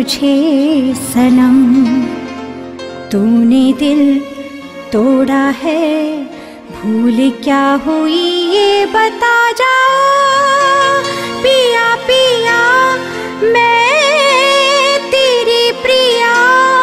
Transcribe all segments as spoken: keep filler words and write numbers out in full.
तुझे सनम, तूने दिल तोड़ा है, भूल क्या हुई ये बता जा। पिया पिया मैं तेरी प्रिया,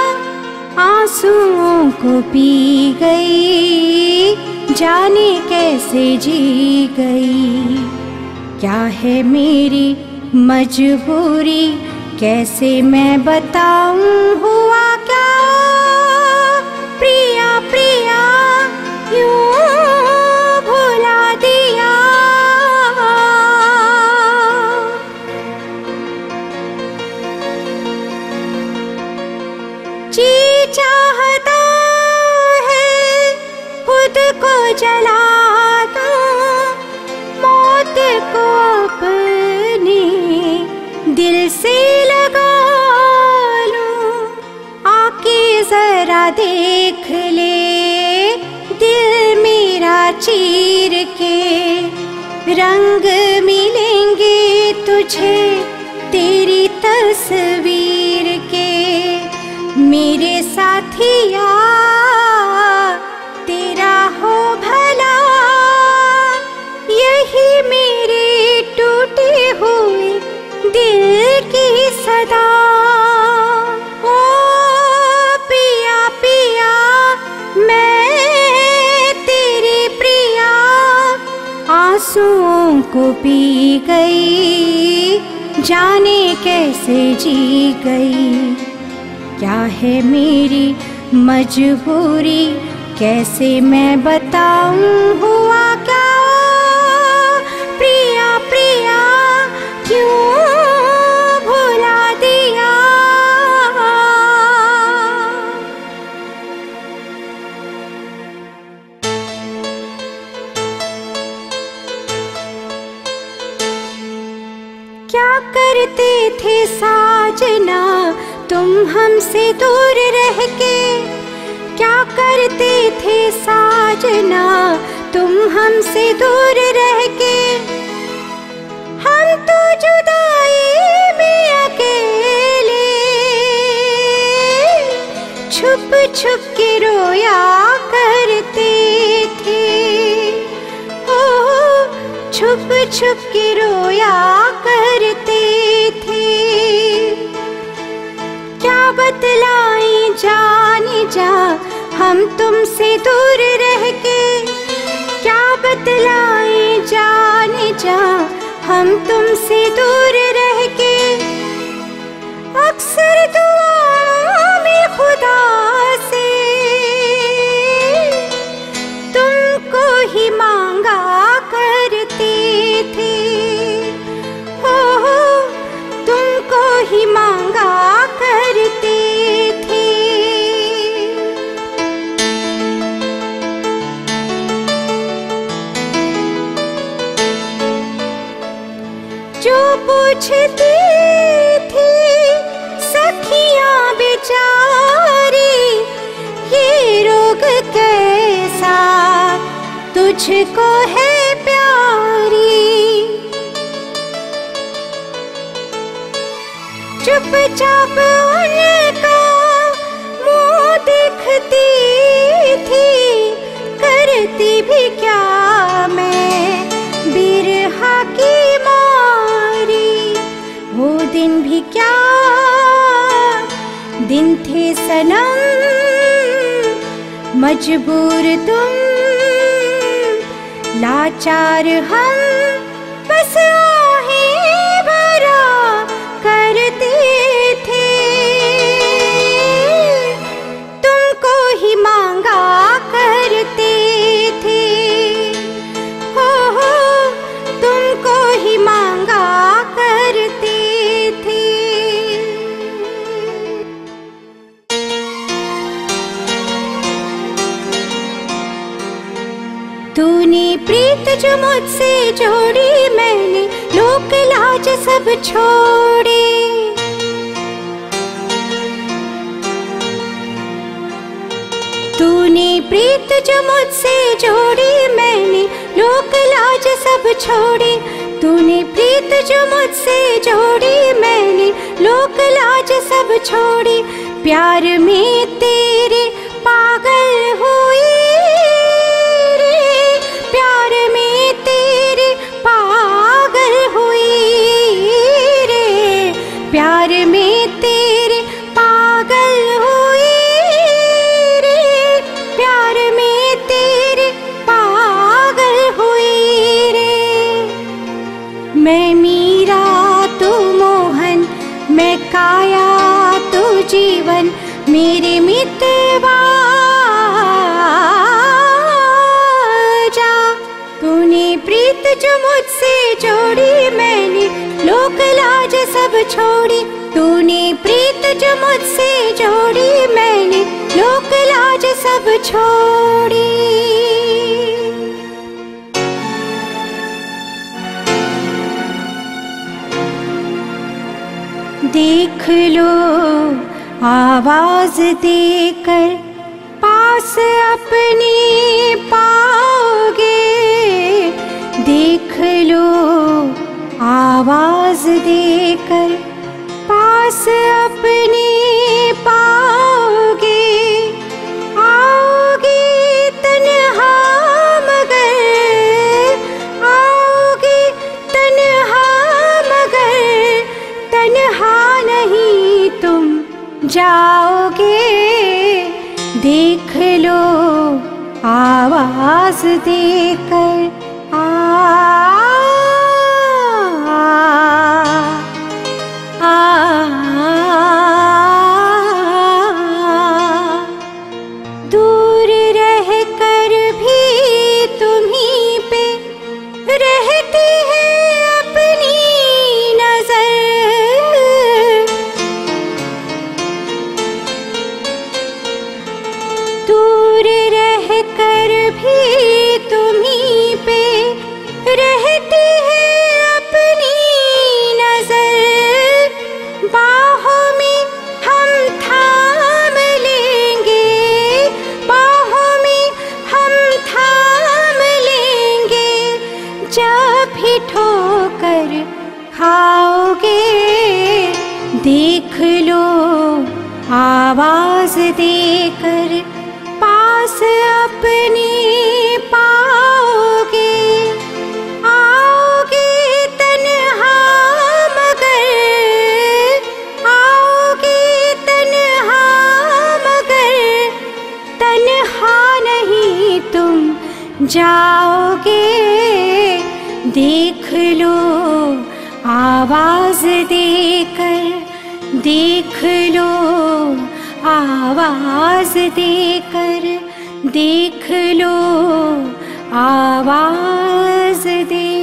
आंसुओं को पी गई, जाने कैसे जी गई। क्या है मेरी मजबूरी, कैसे मैं बताऊं हुआ क्या। प्रिया प्रिया यूं भुला दिया। जी चाहता है खुद को जला दूं, मौत को अपने दिल से लगा लूं। आके जरा देख ले दिल मेरा चीर के, रंग मिलेंगे तुझे तेरी तस्वीर के। मेरे साथिया तेरा हो भला, यही मेरे टूटे हुए दिल की सदा। ओ पिया पिया मैं तेरी प्रिया, आंसुओं को पी गई, जाने कैसे जी गई। क्या है मेरी मजबूरी, कैसे मैं बताऊं हुआ क्या। प्रिया प्रिया क्यों भुला दिया। क्या करते थे साजना तुम हमसे दूर रह के, क्या करते थे साजना तुम हमसे दूर रह के। हम तो जुदाई में अकेले छुप छुप के रोया करते थे। ओ छुप छुप के रोया करते थे। क्या बतलाई जाने जा हम तुमसे दूर रह के, क्या बतलाई जाने जा हम तुमसे दूर रह के। अक्सर दुआओं में खुदा से तुमको ही मांगा करते थे। हो तुमको ही मांगा करते थे। जो पूछती थी सखियां बेचारी, ये रोग कैसा तुझको है प्यारी। चुपचाप उनका मुँह देखती थी, करती भी क्या मैं बिरहा की मारी। वो दिन भी क्या दिन थे सनम, मजबूर तुम लाचार हम, बस आहें भरा करते थे। तुमको ही मांगा करते थे। हो हो तुमको ही मांगा करते थे। तूने प्रीत जो मुझसे जोड़ी, मैंने लोक लाज सब छोड़ी। तूने प्रीत जो मुझसे जोड़ी, मैंने लोक लाज सब छोड़ी। तूने प्रीत जो मुझसे जोड़ी, मैंने लोक लाज सब छोड़ी। प्यार में तेरे पागल हुई रे, प्यार में तेरे पागल हुई रे, प्यार में तेरे पागल हुई रे, प्यार में तेरे पागल हुई रे। मैं मीरा तू मोहन, मैं काया तू जीवन, मेरे मितवा जा। तूने प्रीत जो मुझसे जोड़ी, मैंने लोक लाज सब छोड़ी। तूने प्रीत जो मुझसे जोड़ी, मैंने लोक लाज सब छोड़ी। देख लो आवाज देकर पास अपने पाओगे, देख लो आवाज देकर पास अपने पाओगे। आओगे तन्हा मगर, आओगे तन्हा मगर, तन्हा नहीं तुम जाओगे। देख लो आवाज देकर आ, आ, आ, दूर रह कर भी तुम्हीं पे रहती है अपनी नजर। दूर रह कर भी तुम्हीं पे रहती है अपनी नजर। बाहों में हम थाम लेंगे, बाहों में हम थाम लेंगे। जब भी ठोकर खाओगे, देख लो आवाज देकर पास अपने पाओगे। आओगे तन्हा मगर, आओगे तन्हा मगर, तन्हा नहीं तुम जाओगे। देख लो आवाज देकर, देख लो आवाज देकर, देख लो आवाज दे